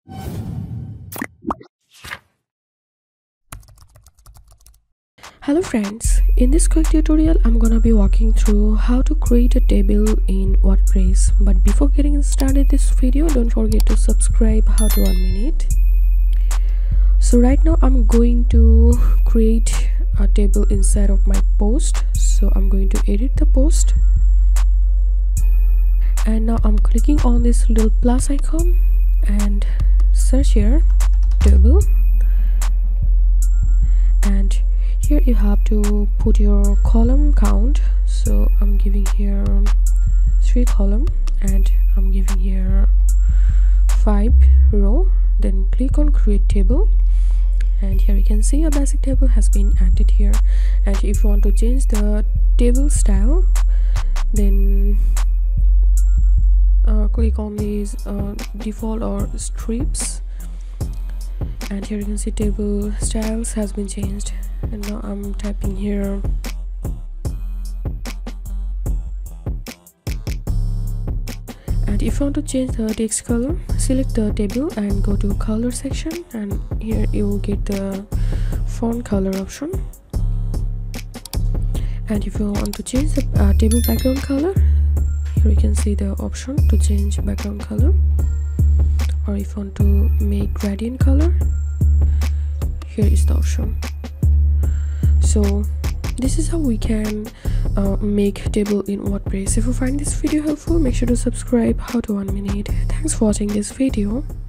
Hello friends, in this quick tutorial I'm gonna be walking through how to create a table in WordPress. But before getting started this video, don't forget to subscribe. How to 1 minute. So right now I'm going to create a table inside of my post. So I'm going to edit the post, and now I'm clicking on this little plus icon and search here table, and here you have to put your column count. So I'm giving here 3 column and I'm giving here 5 row. Then click on create table, and here you can see a basic table has been added here. And if you want to change the table style, then click on these default or strips, and here you can see table styles has been changed. And now I'm typing here and if you want to change the text color, select the table and go to color section, and here you will get the font color option. And if you want to change the table background color, here you can see the option to change background color, or if you want to make gradient color, here is the option. So this is how we can make table in WordPress. If you find this video helpful, make sure to subscribe. How to 1 minute. Thanks for watching this video.